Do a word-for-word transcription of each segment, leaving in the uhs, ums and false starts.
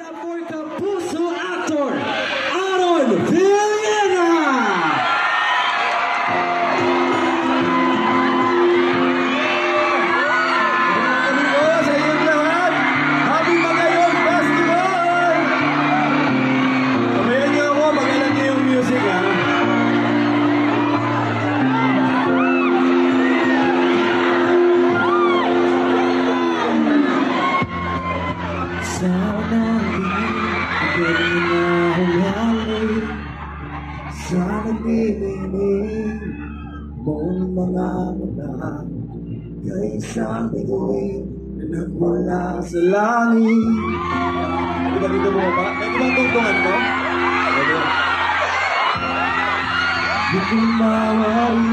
for Kapuso actor, Aaron Villena! Sa inyong lahat, Happy Magayon Festival! Kamayan niyo ako, magalan niyo yung music, ha? Sana di na humali sa nagbibigay mong mga mata kay isang bituin na nagmula sa langit. Di ba dito mo ba? May kumatungtungan mo? Di ko mawari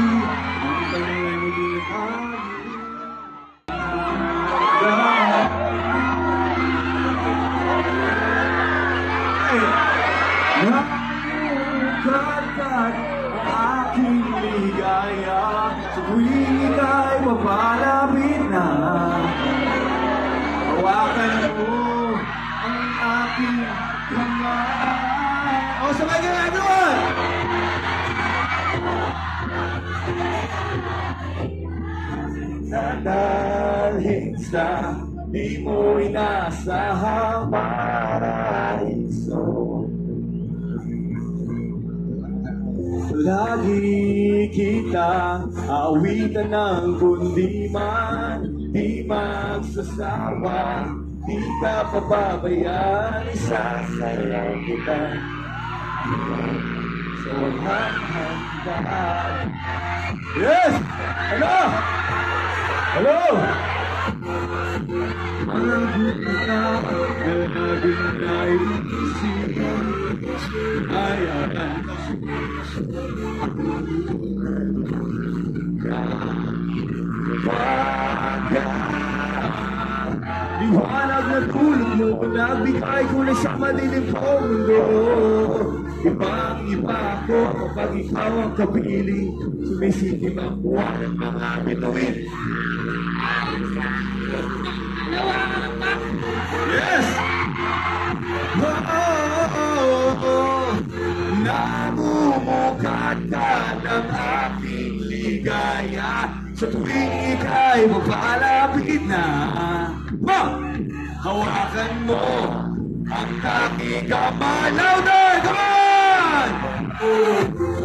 Nakakagkat ang aking ligaya sa tuwing ika'y mapalapit na. Hawakan mo ang aking kamay. O, sabay ka nga doon! Nadalhin sa di mo inasahang paraiso. Lagi kitang awitan ng kundiman, di magsasawa, di ka pababayaan, isasayaw kita sa walang hanggan. Yes! Hello! Hello! Malagot na naging naisip ay akan liwanag na tulog mo, nagbigay ko na sa madilim kong mundo. Ibang iba ako kapag ikaw ang kapiling, sumisikim ang buwan ng mga bituin. Yes! Oh, oh, oh, oh. Namumukad ka ng aking ligaya sa tuwing ika'y mapalapit na. Ma! Hawakan mo ang aking kamay. Louder! Come on! Oh.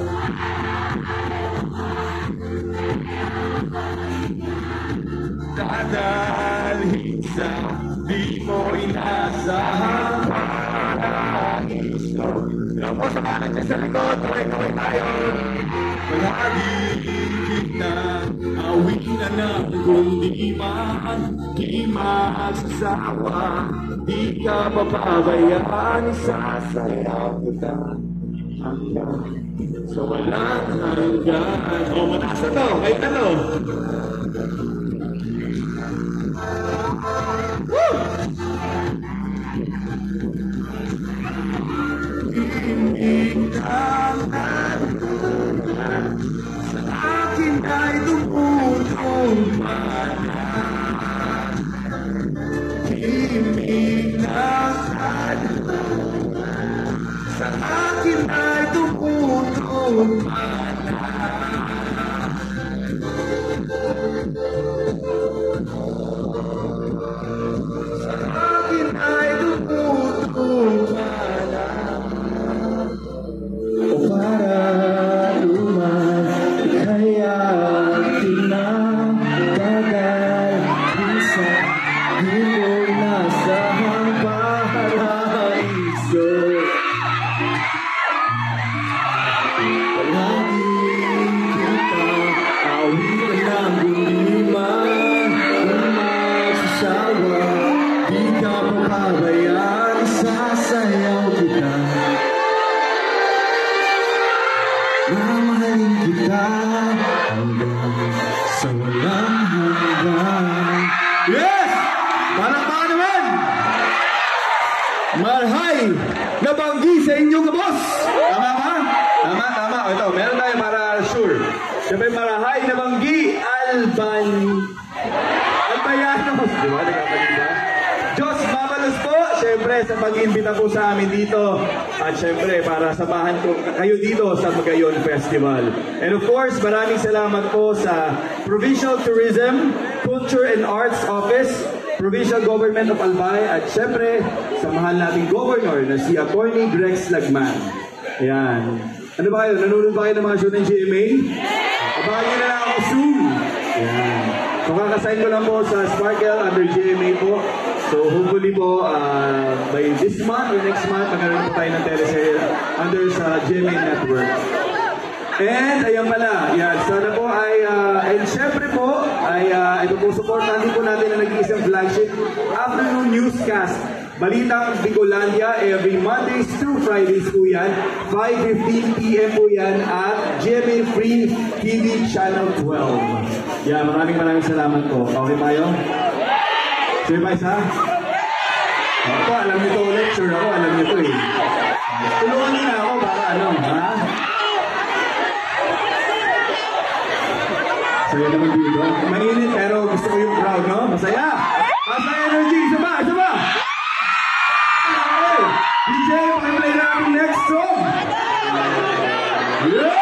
Dadalhin sa di mo inasahang paraiso. Lamo sa kanan niya sa likod, tuloy-tuloy tayo. Palagi kita awinan ng kundiman, di magsasawa, di ka papabayaan, isasayaw kita hanggang sa walang hanggan. O, mataas na to, kahit ano. Iinganan sa akin ay tumutong mana. Iinganan sa akin ay tumutong mana. Sa akin ay tumutong mana. O para luman, kaya tinatagal isa, di mo nasahang paraiso. Palagi kita awitan ng bundiman, kung magsasawa, di ka papabayaan, isasayaw kita. Mamahalin kita hanggang sa walang hanggan. Yes! Palakpakan naman! Marhay na banggi sa inyong boss! Tama ba? Tama, tama. O ito, meron tayo para sure. Siyempre, marahay na banggi, Alban. Albayanos. Di ba? Nagkakalit ba? Diyos Mamalos po. syempre sa pag-imbita po sa amin dito. At syempre para samahan ko kayo dito sa Magayon Festival. And of course, maraming salamat po sa Provincial Tourism, Culture and Arts Office, Provincial Government of Albay, at syempre sa mahal nating Governor na si Attorney Grex Lagman. Ayan. Ano ba kayo? Nanonood ba kayo ng mga show ng G M A? Abangan nyo na lang ako soon. Ayan. So kakasign ko lang po sa Sparkle under G M A po. So hopefully po uh, by this month or next month magkaroon po tayo ng teleserye under sa G M A Network. And ayan pala, yan, sana po ay, uh, and syempre po, ay uh, ito po supportan din po natin na nag-iisang flagship afternoon newscast. Balitang Bicolandia every Mondays through Fridays po yan. five fifteen p m po yan at G M A Free T V Channel twelve. Yan, maraming maraming salamat po. Okay ba yun? Sige ba isa? Ako, alam niyo to, lecture ako, alam niyo to eh. Tulungan niyo na ako para ano, ha? Saya naman dito. Mainit pero gusto ko yung crowd, no? Masaya! Masaya energy! Isa ba? Isa ba? Okay! D J, pakiplay na ang next song! Yeah!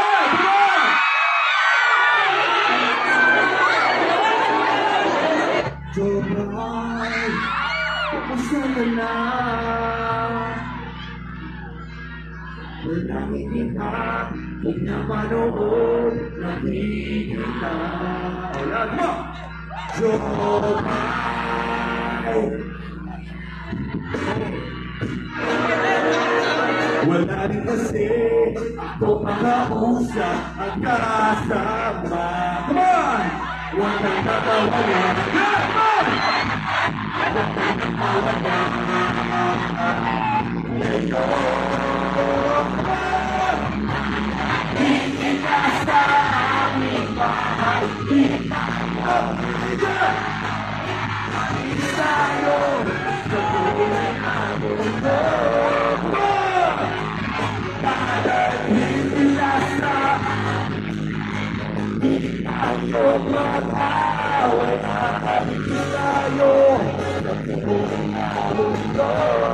Come on! Jobay, kumusta ka na? Walang itika, huwag na manood, nakikita. Ayan mo! Jobay! Wala rin kasi ako makausap at kasama. Come on! Huwag nang tatawagan. Come on! Huwag nang tatawagan. Hindi ka sa aming bahay. Hindi tayo. Hindi tayo. Sa tunay na mundo. Hindi ka sa hindi tayo mag-away. Hindi tayo. Sa tunay na mundo.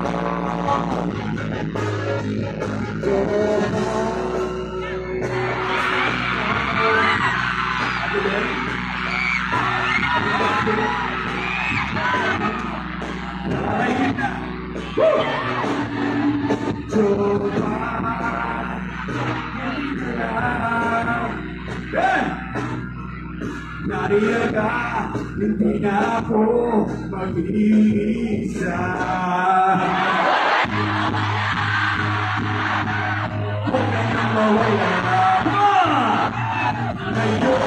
Nariyan ka, hindi na ako mag-iisa. Huwag ka nang mawala pa. Ngayon,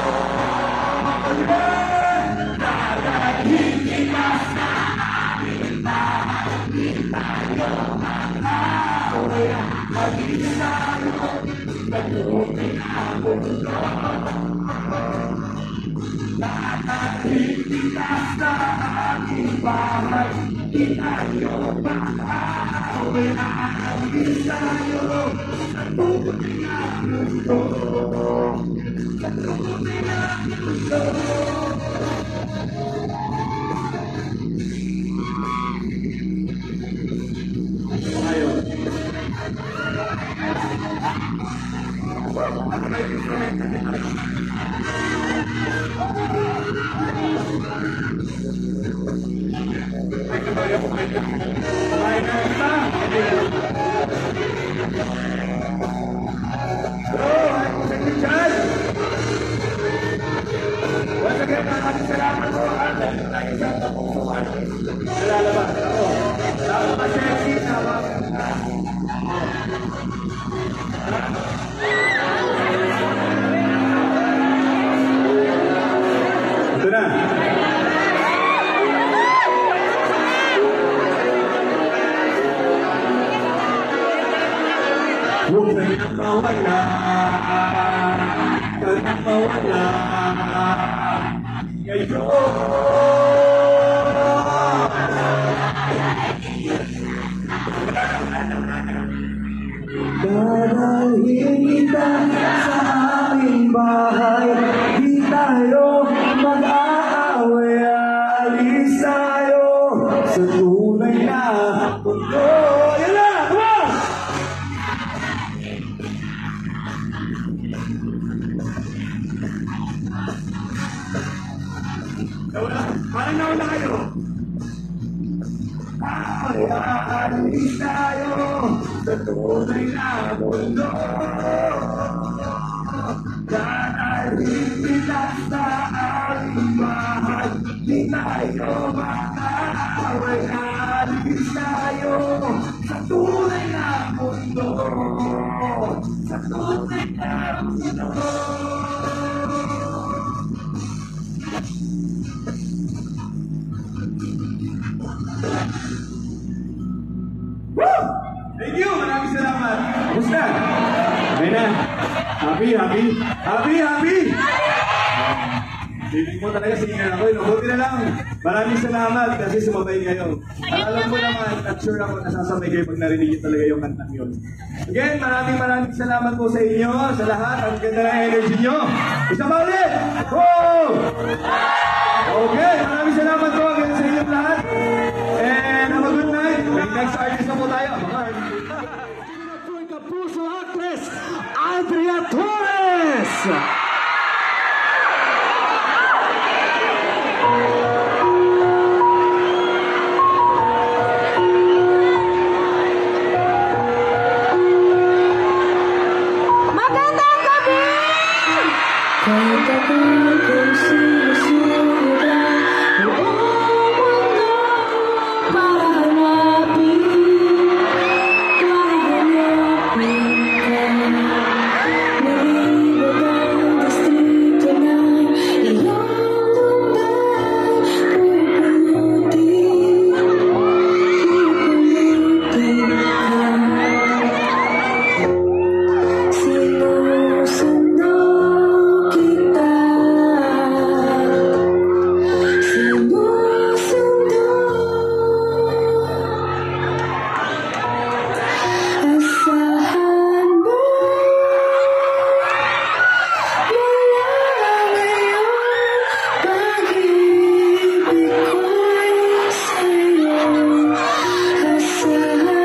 dahil hindi ka sa amin bahay. Hindi tayo mag-away. Mag-isa yun, nag-uwi ang mundo. Dahil hindi ka sa aking bahay. Hindi tayo mag-away. Mag-isa yun, nag-uwi ang mundo. Nag-uwi ang mundo. Ito na. Huwag na nang mawala, huwag nang mawala, ngayon. Dadalhin kita sa aming bahay, di tayo mag-aaway, alis tayo sa tunay na Aalis tayo sa tunay na mundo. Dahil sa aming bahay, di tayo makakaway. Aalis tayo sa tunay na mundo. Sa tunay na mundo. Thank you! Maraming salamat! Kumusta? Okay na? Happy, happy? Happy, happy! Feeling mo talaga singer ako. Buti na lang. Maraming salamat kasi sumabay kayo. Alam mo naman, at sure ako nasasabay kayo pag narinig yun talaga yung kantang yun. Again, maraming maraming salamat po sa inyo, sa lahat. Ang ganda ng energy nyo. Isa pa ulit! Woo! Okay, maraming salamat po again sa inyong lahat. And have a good night. Next artist na po tayo. Bye! Kapuso actress, Andrea Torres! Magandang gabi! Kahit ako kung sinusulat buong mundo para hanapin, kahit hanapin ka, nalibot ang distrito na iyong lumbay, pupulutin, pupulutin ka. Sinusundo kita, sinusundo. Asahan mo mula ngayon, pag-ibig ko'y sa'yo. Asahan mo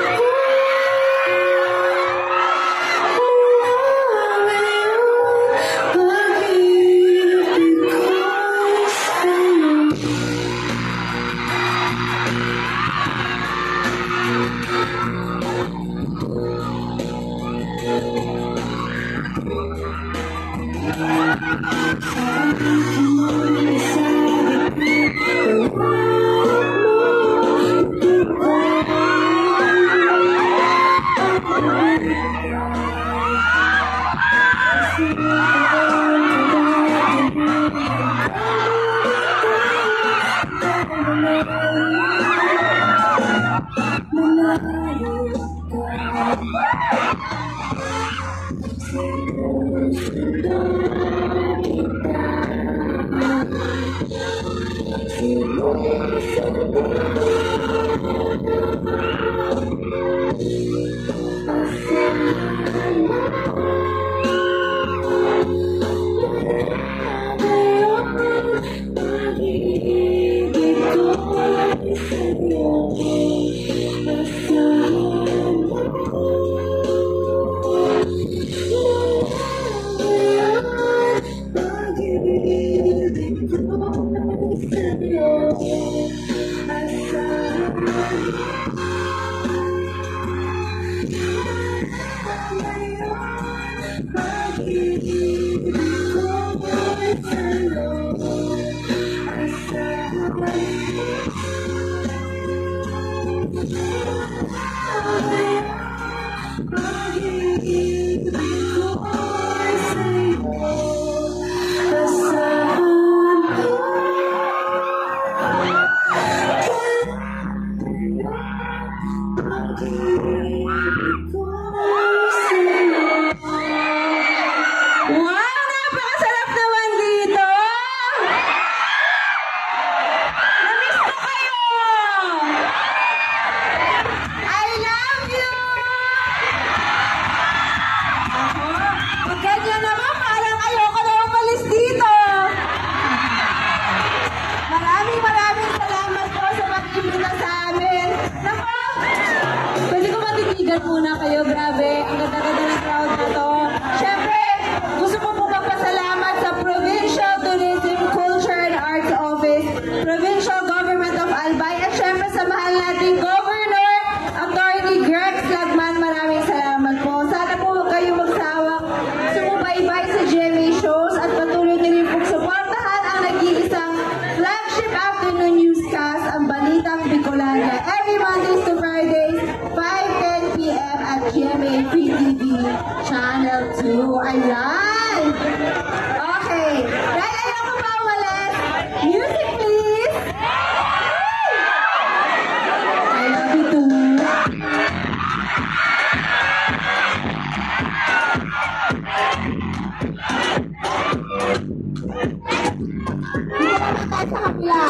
Wow! Napakasarap naman dito! Namiss ko kayo! I love you! Ako, pag ganyan naman, parang ayoko na umalis dito! Maraming maraming salamat po sa pag-imbita sa amin. Naku! Pwede ko matitigan muna kayo, grabe. Ang ganda-ganda ng crowd na to. Siyempre, gusto ko po magpasalamat sa Provincial Tourism, Culture and Arts Office, Provincial Government of Albay, at siyempre sa mahal nating Governor Channel two. Ayan. Okay. Dahil ayaw ko mawalan. Music, please. I love you too. Hindi ka naman tayo sa kapila.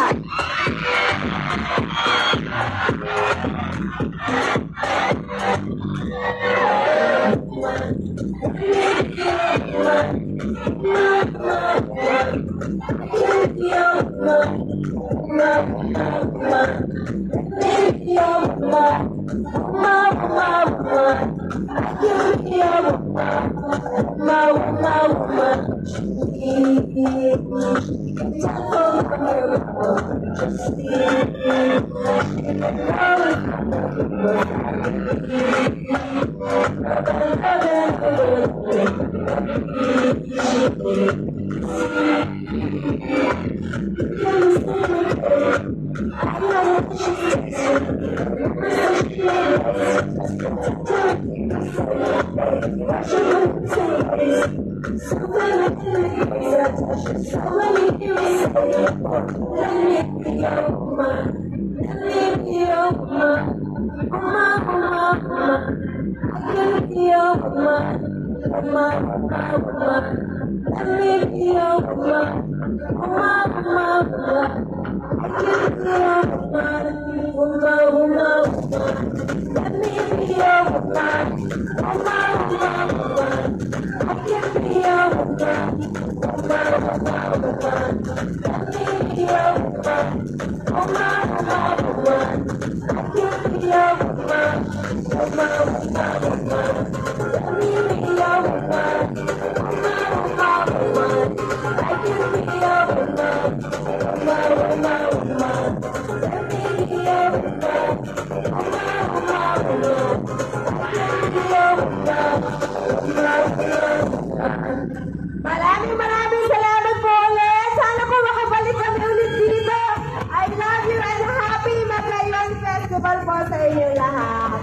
Maraming maraming salamat po ulit. Sana po makabalik kami ulit dito. I love you and happy Magayon Festival po sa inyo lahat.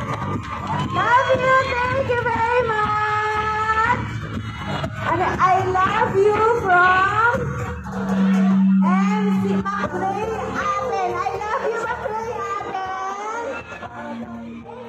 Love you. Thank you very much. And I love you from M C McRae Aten. I love you, McRae Aten.